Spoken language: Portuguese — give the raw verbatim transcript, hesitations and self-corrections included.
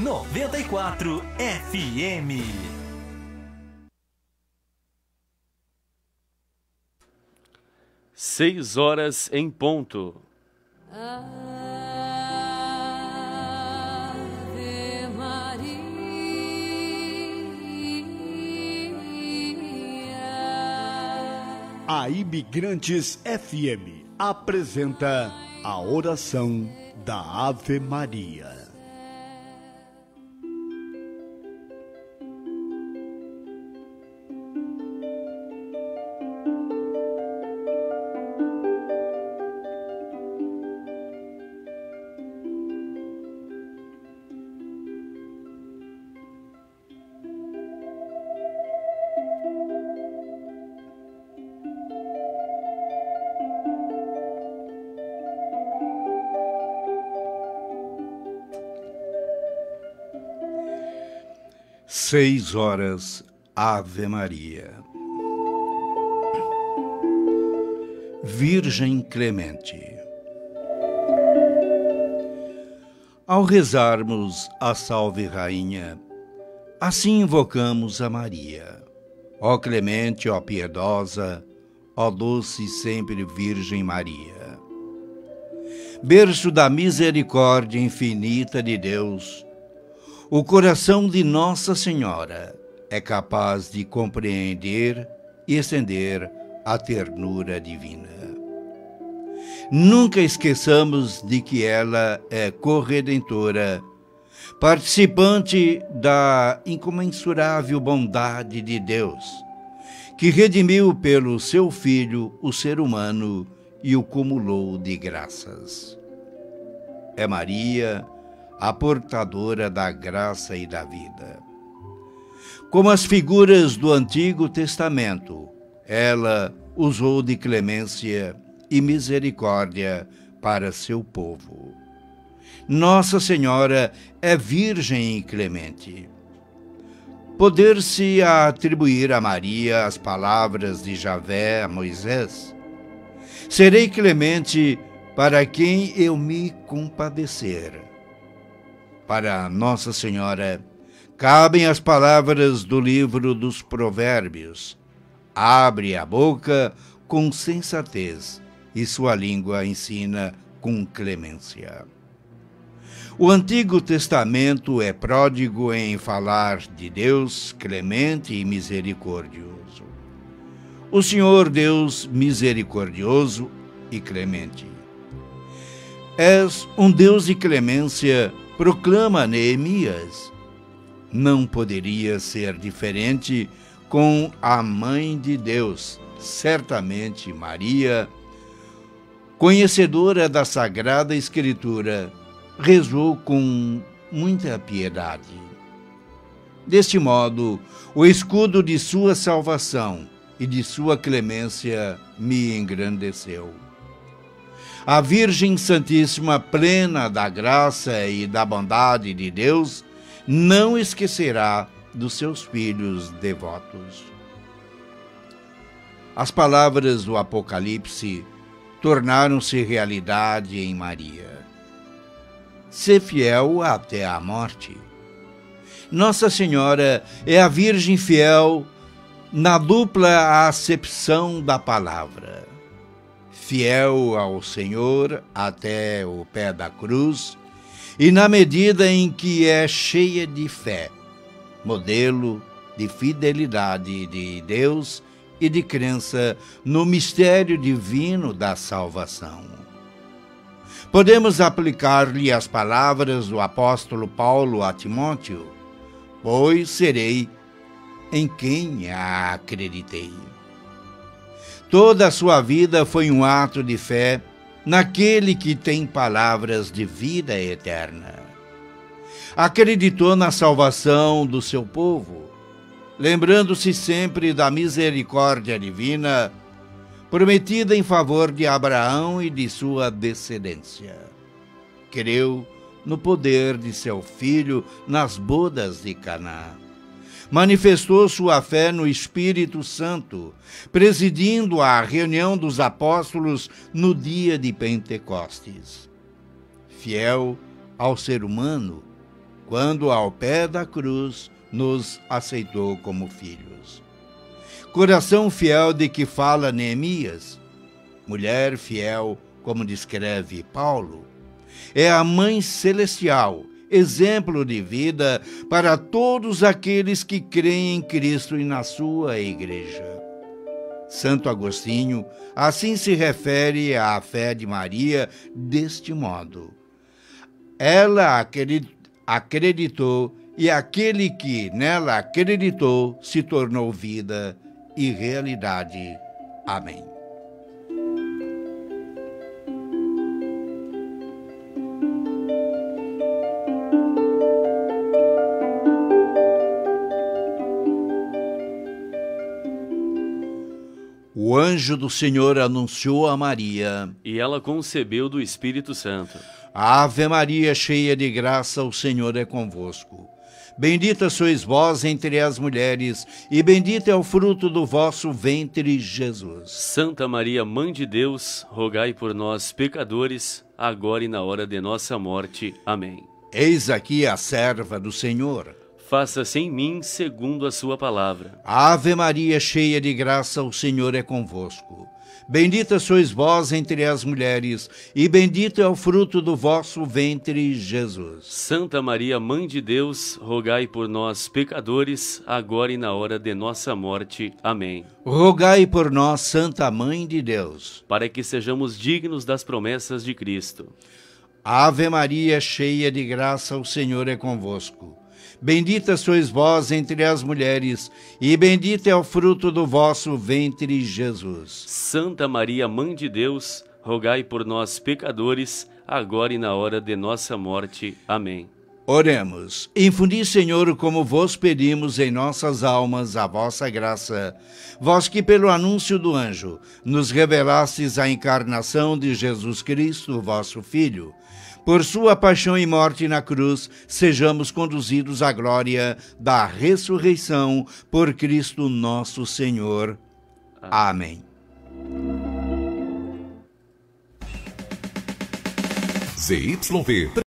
noventa e quatro F M. Seis horas em ponto. Ave Maria. A Imigrantes F M apresenta a oração da Ave Maria. Seis horas, Ave Maria. Virgem Clemente. Ao rezarmos a Salve Rainha, assim invocamos a Maria. Ó clemente, ó piedosa, ó doce e sempre Virgem Maria. Berço da misericórdia infinita de Deus, o coração de Nossa Senhora é capaz de compreender e estender a ternura divina. Nunca esqueçamos de que ela é corredentora, participante da incomensurável bondade de Deus, que redimiu pelo seu Filho o ser humano e o cumulou de graças. É Maria, a portadora da graça e da vida. Como as figuras do Antigo Testamento, ela usou de clemência e misericórdia para seu povo. Nossa Senhora é virgem e clemente. Poder-se atribuir a Maria as palavras de Javé a Moisés: serei clemente para quem eu me compadecer. Para Nossa Senhora, cabem as palavras do livro dos Provérbios: abre a boca com sensatez e sua língua ensina com clemência. O Antigo Testamento é pródigo em falar de Deus clemente e misericordioso. O Senhor Deus misericordioso e clemente. És um Deus de clemência, proclama Neemias. Não poderia ser diferente com a Mãe de Deus, certamente Maria, conhecedora da Sagrada Escritura, rezou com muita piedade. Deste modo, o escudo de sua salvação e de sua clemência me engrandeceu. A Virgem Santíssima, plena da graça e da bondade de Deus, não esquecerá dos seus filhos devotos. As palavras do Apocalipse tornaram-se realidade em Maria. Sê fiel até a morte. Nossa Senhora é a Virgem fiel na dupla acepção da palavra. Fiel ao Senhor até o pé da cruz, e na medida em que é cheia de fé, modelo de fidelidade de Deus e de crença no mistério divino da salvação. Podemos aplicar-lhe as palavras do apóstolo Paulo a Timóteo: pois serei em quem a acreditei. Toda a sua vida foi um ato de fé naquele que tem palavras de vida eterna. Acreditou na salvação do seu povo, lembrando-se sempre da misericórdia divina prometida em favor de Abraão e de sua descendência. Creu no poder de seu filho nas bodas de Caná. Manifestou sua fé no Espírito Santo, presidindo a reunião dos apóstolos no dia de Pentecostes. Fiel ao ser humano, quando ao pé da cruz nos aceitou como filhos. Coração fiel de que fala Neemias, mulher fiel, como descreve Paulo, é a Mãe Celestial, exemplo de vida para todos aqueles que creem em Cristo e na sua Igreja. Santo Agostinho assim se refere à fé de Maria deste modo: ela acreditou e aquele que nela acreditou se tornou vida e realidade. Amém. O anjo do Senhor anunciou a Maria, e ela concebeu do Espírito Santo. Ave Maria, cheia de graça, o Senhor é convosco. Bendita sois vós entre as mulheres, e bendito é o fruto do vosso ventre, Jesus. Santa Maria, Mãe de Deus, rogai por nós, pecadores, agora e na hora de nossa morte. Amém. Eis aqui a serva do Senhor. Faça-se em mim segundo a sua palavra. Ave Maria, cheia de graça, o Senhor é convosco. Bendita sois vós entre as mulheres, e bendito é o fruto do vosso ventre, Jesus. Santa Maria, Mãe de Deus, rogai por nós, pecadores, agora e na hora de nossa morte. Amém. Rogai por nós, Santa Mãe de Deus, para que sejamos dignos das promessas de Cristo. Ave Maria, cheia de graça, o Senhor é convosco. Bendita sois vós entre as mulheres, e bendito é o fruto do vosso ventre, Jesus. Santa Maria, Mãe de Deus, rogai por nós, pecadores, agora e na hora de nossa morte. Amém. Oremos. Infundi, Senhor, como vos pedimos em nossas almas a vossa graça, vós que pelo anúncio do anjo nos revelastes a encarnação de Jesus Cristo, vosso Filho. Por sua paixão e morte na cruz, sejamos conduzidos à glória da ressurreição por Cristo nosso Senhor. Amém. Z Y V